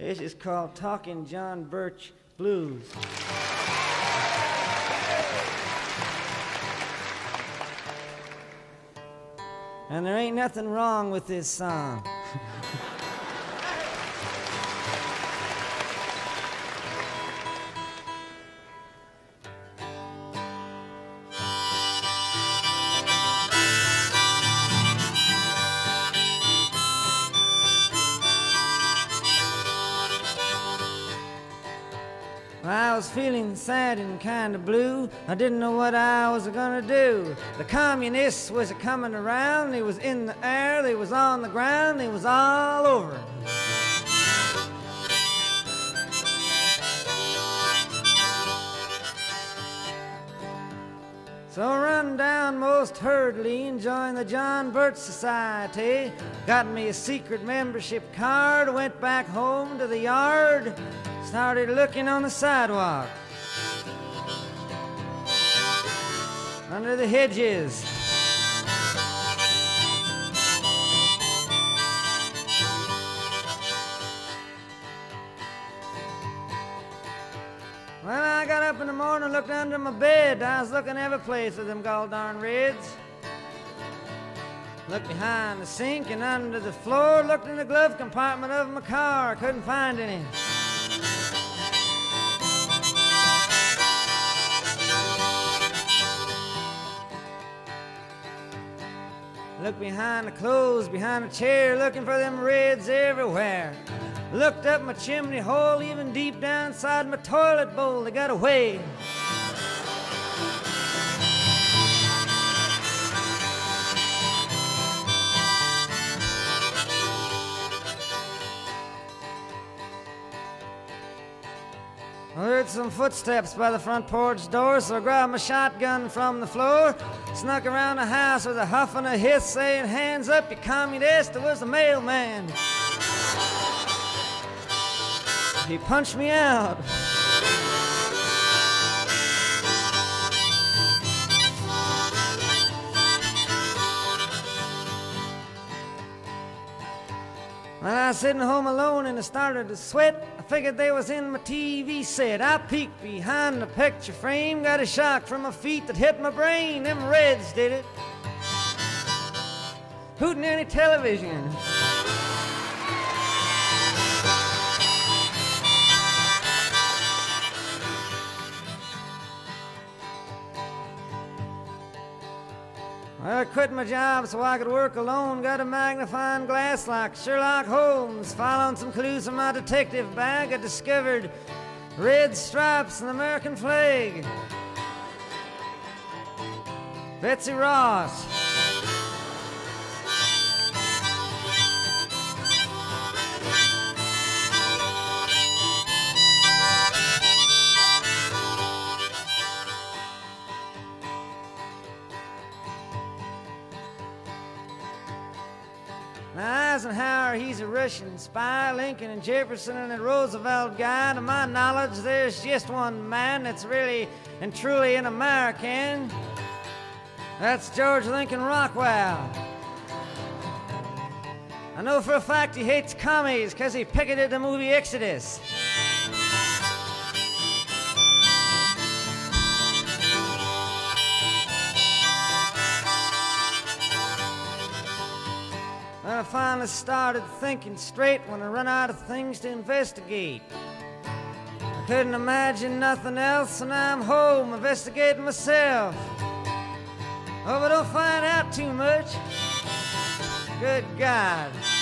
This is called Talking John Birch Blues. And there ain't nothing wrong with this song. I was feeling sad and kind of blue. I didn't know what I was gonna do. The communists was a-coming around. They was in the air, they was on the ground, they was all over. So I run down most hurriedly and joined the John Birch Society. Got me a secret membership card, went back home to the yard, started looking on the sidewalk, under the hedges. When I got up in the morning and looked under my bed, I was looking every place for them gall darn reds. Looked behind the sink and under the floor, looked in the glove compartment of my car, couldn't find any. Looked behind the clothes, behind the chair, looking for them reds everywhere. Looked up my chimney hole, even deep down inside my toilet bowl, they got away. I heard some footsteps by the front porch door, so I grabbed my shotgun from the floor, snuck around the house with a huff and a hiss, saying, "Hands up, you communist!" It was the mailman. He punched me out. When I was sitting home alone and I started to sweat, I figured they was in my TV set. I peeked behind the picture frame, got a shock from my feet that hit my brain. Them reds did it. Hooting any television. Well, I quit my job so I could work alone. Got a magnifying glass like Sherlock Holmes. Following some clues from my detective bag, I discovered red stripes and the American flag. Betsy Ross. Now, Eisenhower, he's a Russian spy. Lincoln and Jefferson and the Roosevelt guy. To my knowledge, there's just one man that's really and truly an American. That's George Lincoln Rockwell. I know for a fact he hates commies because he picketed the movie Exodus. I finally started thinking straight when I run out of things to investigate. I couldn't imagine nothing else, and I'm home investigating myself. Hope I don't find out too much. Good God.